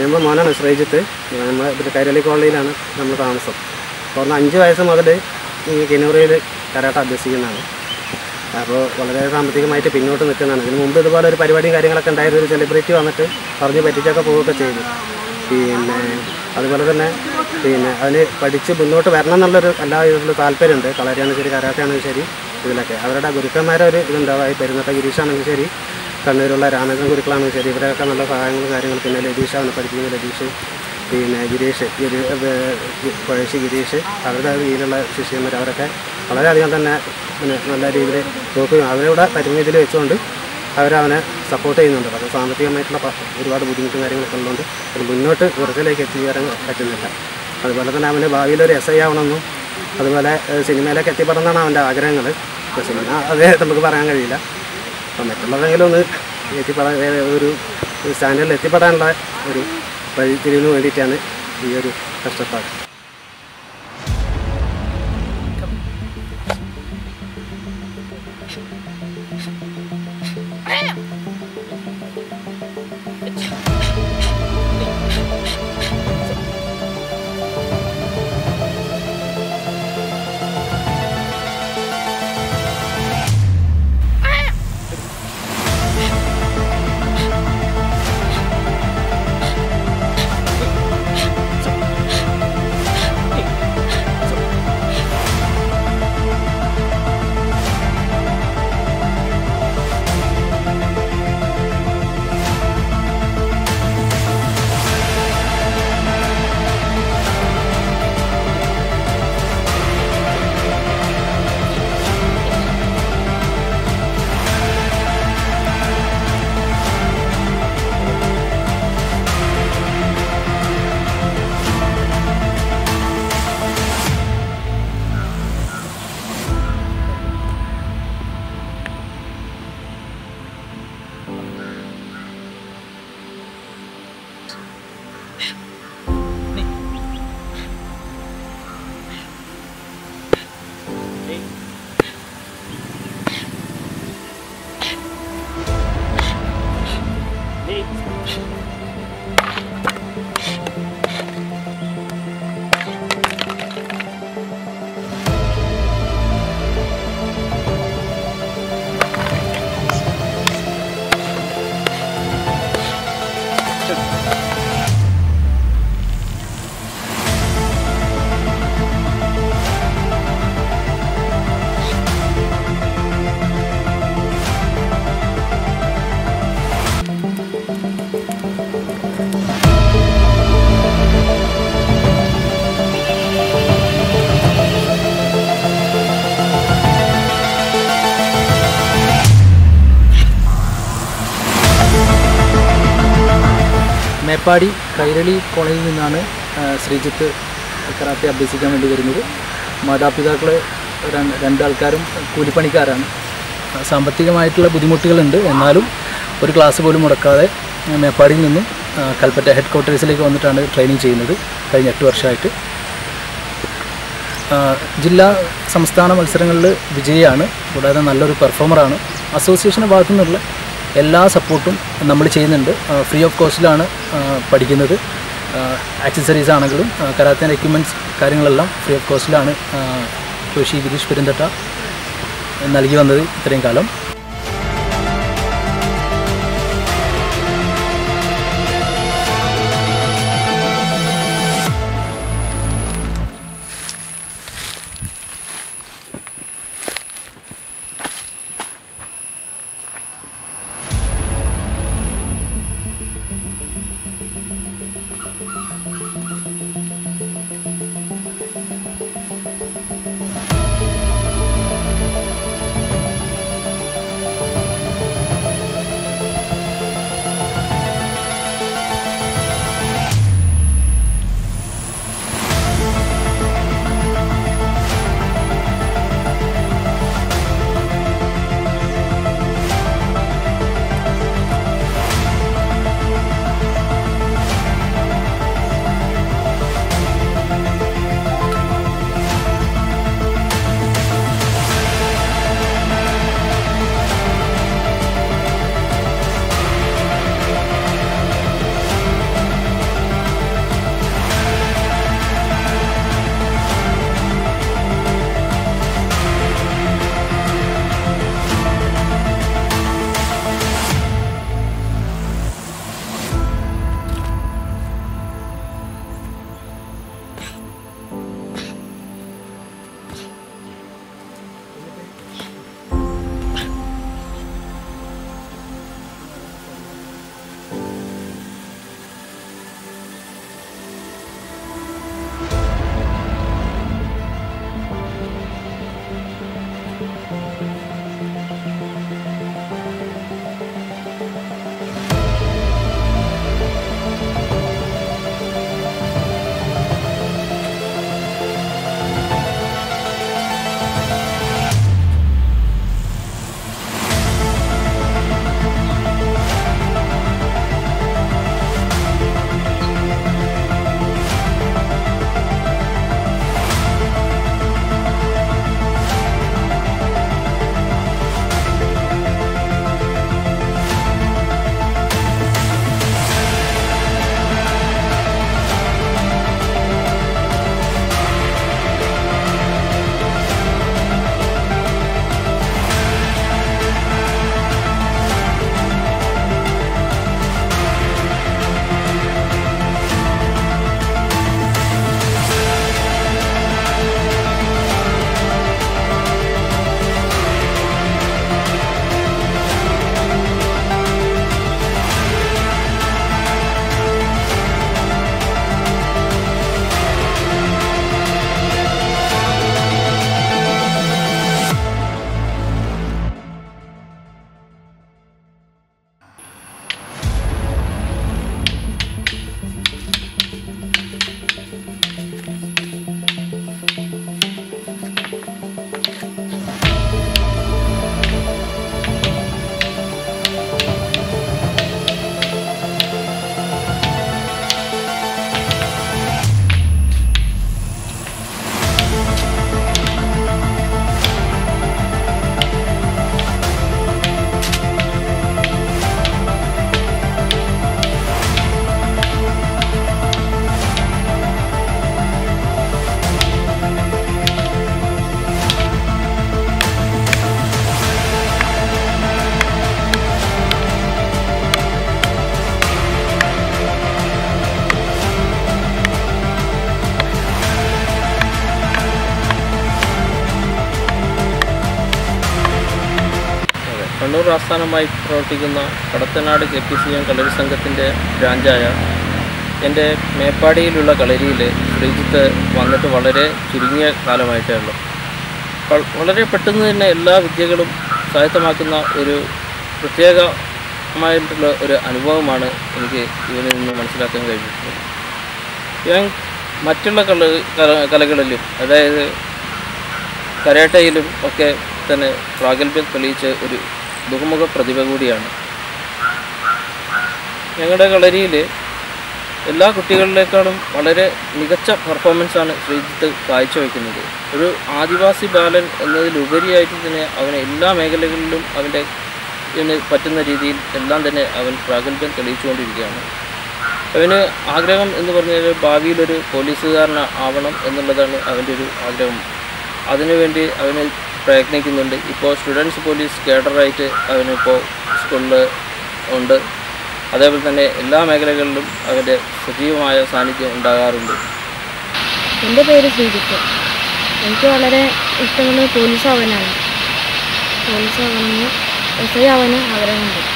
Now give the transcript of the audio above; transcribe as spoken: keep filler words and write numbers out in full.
നമ്മുടെ മോനാണ് Sreejith. നമ്മൾ ഇവിടെ കൈരളി കോളനിയിലാണ് നമ്മൾ താമസം. അപ്പോൾ അഞ്ച് വയസ്സ് മുതൽ ഈ കിനൂറിൽ കരാട്ട അഭ്യസിക്കുന്നതാണ്. അപ്പോൾ വളരെ സാമ്പത്തികമായിട്ട് പിന്നോട്ട് നിൽക്കുന്നതാണ്. ഇതിന് മുമ്പ് ഇതുപോലെ ഒരു പരിപാടിയും കാര്യങ്ങളൊക്കെ ഉണ്ടായത് ഒരു സെലിബ്രിറ്റി വന്നിട്ട് പറഞ്ഞ് പറ്റിച്ചൊക്കെ പോവുകയൊക്കെ ചെയ്തു. പിന്നെ അതുപോലെ തന്നെ പിന്നെ അതിന് പഠിച്ച് മുന്നോട്ട് വരണം എന്നുള്ളൊരു എല്ലാ ഇതിലും താല്പര്യമുണ്ട്. കളരിയാണെങ്കിൽ ശരി, കരാട്ടയാണെങ്കിൽ ശരി, ഇതിലൊക്കെ അവരുടെ ഗുരുക്കന്മാരെ ഒരു ഇതുണ്ടാവും. ഈ പെരുന്നട്ട ഗിരീഷാണെങ്കിൽ ശരി, കണ്ണൂരുള്ള രാമേന്ദ്രൻ ഗുരുക്കളാണെങ്കിൽ ശരി, ഇവരൊക്കെ നല്ല സഹായങ്ങളും കാര്യങ്ങളും. പിന്നെ ലതീഷാണ് പഠിപ്പിക്കുന്ന ലതീഷ്, പിന്നെ ഗിരീഷ് ഗിരി പഴശ്ശി ഗിരീഷ്, അവരുടെ കീഴിലുള്ള ശിഷ്യന്മാർ അവരൊക്കെ വളരെയധികം തന്നെ പിന്നെ നല്ല രീതിയിൽ നോക്കുകയും അവരുടെ പരിമിതിയിൽ വെച്ചുകൊണ്ട് അവരവനെ സപ്പോർട്ട് ചെയ്യുന്നുണ്ട്. അപ്പോൾ സാമ്പത്തികമായിട്ടുള്ള ഒരുപാട് ബുദ്ധിമുട്ടും കാര്യങ്ങളൊക്കെ ഉള്ളതുകൊണ്ട് അത് മുന്നോട്ട് കുറച്ചിലേക്ക് എത്തിച്ചേരാൻ പറ്റുന്നില്ല. അതുപോലെ തന്നെ അവന് ഭാവിയിലൊരു എസ് ഐ ആവണമെന്നും അതുപോലെ സിനിമയിലേക്ക് എത്തിപ്പെടണമെന്നാണ് അവൻ്റെ ആഗ്രഹങ്ങൾ. ഇപ്പോൾ സിനിമ അതേ നമുക്ക് പറയാൻ കഴിയില്ല. അപ്പോൾ മറ്റുള്ളവരെങ്കിലും ഒന്ന് എത്തിപ്പെടാൻ ഒരു സ്റ്റാൻഡേർഡിൽ എത്തിപ്പെടാനുള്ള ഒരു വഴിത്തിരിവിന് വേണ്ടിയിട്ടാണ് ഈ ഒരു കഷ്ടപ്പാട്. മേപ്പാടി കൈരളി കോളേജിൽ നിന്നാണ് ശ്രീജിത്ത് കരാട്ടെ അഭ്യസിക്കാൻ വേണ്ടി വരുന്നത്. മാതാപിതാക്കൾ രണ്ടാൾക്കാരും കൂലിപ്പണിക്കാരാണ്. സാമ്പത്തികമായിട്ടുള്ള ബുദ്ധിമുട്ടുകളുണ്ട്. എന്നാലും ഒരു ക്ലാസ് പോലും മുടക്കാതെ മേപ്പാടിയിൽ നിന്നും കൽപ്പറ്റ ഹെഡ് ക്വാർട്ടേഴ്സിലേക്ക് വന്നിട്ടാണ് ട്രെയിനിങ് ചെയ്യുന്നത് കഴിഞ്ഞ എട്ട് വർഷമായിട്ട്. ജില്ലാ സംസ്ഥാന മത്സരങ്ങളിൽ വിജയിയാണ്. കൂടാതെ നല്ലൊരു പെർഫോമറാണ്. അസോസിയേഷൻ്റെ ഭാഗത്തു നിന്നുള്ള എല്ലാ സപ്പോർട്ടും നമ്മൾ ചെയ്യുന്നുണ്ട്. ഫ്രീ ഓഫ് കോസ്റ്റിലാണ് പഠിക്കുന്നത്. ആക്സസറീസ് ആണെങ്കിലും കരാത്തേൻ്റെ എക്യുപ്മെൻറ്റ്സ് കാര്യങ്ങളെല്ലാം ഫ്രീ ഓഫ് കോസ്റ്റിലാണ് കോശി ഗിരീഷ് പെരുന്തട്ട നൽകി വന്നത് ഇത്രയും കാലം. കണ്ണൂർ ആസ്ഥാനമായി പ്രവർത്തിക്കുന്ന Kadathanad K P C M Kalari സംഘത്തിൻ്റെ ബ്രാഞ്ചായ എൻ്റെ മേപ്പാടിയിലുള്ള കളരിയിൽ ശ്രീജിത്ത് വന്നിട്ട് വളരെ ചുരുങ്ങിയ കാലമായിട്ടേ ഉള്ളൂ. വളരെ പെട്ടെന്ന് തന്നെ എല്ലാ വിദ്യകളും സ്വായത്തമാക്കുന്ന ഒരു പ്രത്യേകമായിട്ടുള്ള ഒരു അനുഭവമാണ് എനിക്ക് ഇവനിൽ നിന്ന് മനസ്സിലാക്കാൻ കഴിഞ്ഞിട്ടുള്ളത്. ഞാൻ മറ്റുള്ള കല കലകളിലും അതായത് കരാട്ടയിലും ഒക്കെ തന്നെ പ്രാഗൽഭ്യം തെളിയിച്ച ഒരു ബഹുമുഖ പ്രതിഭ കൂടിയാണ്. ഞങ്ങളുടെ കളരിയിൽ എല്ലാ കുട്ടികളിലേക്കാളും വളരെ മികച്ച പെർഫോമൻസാണ് ശ്രീജിത്ത് കാഴ്ചവെക്കുന്നത്. ഒരു ആദിവാസി ബാലൻ എന്നതിലുപരിയായിട്ട് തന്നെ അവന് എല്ലാ മേഖലകളിലും അവൻ്റെ ഇതിന് പറ്റുന്ന രീതിയിൽ എല്ലാം തന്നെ അവൻ പ്രാഗൽഭ്യം തെളിയിച്ചുകൊണ്ടിരിക്കുകയാണ്. അവന് ആഗ്രഹം എന്ന് പറഞ്ഞാൽ ഭാവിയിലൊരു പോലീസുകാരൻ ആവണം എന്നുള്ളതാണ് അവൻ്റെ ഒരു ആഗ്രഹം. അതിനുവേണ്ടി അവന് പ്രയത്നിക്കുന്നുണ്ട്. ഇപ്പോൾ സ്റ്റുഡൻസ് പോലീസ് കേഡറായിട്ട് അവനിപ്പോൾ സ്കൂളിൽ ഉണ്ട്. അതേപോലെ തന്നെ എല്ലാ മേഖലകളിലും അവൻ്റെ സജീവമായ സാന്നിധ്യം ഉണ്ടാകാറുണ്ട്. എൻ്റെ പേര് ശ്രീജിത്ത്. എനിക്ക് വളരെ ഇഷ്ടമുള്ളത് പോലീസ് ആവാനാണ്. പോലീസ് ആവണമെന്ന് എസ് ഐ ആവാനും ആഗ്രഹമുണ്ട്.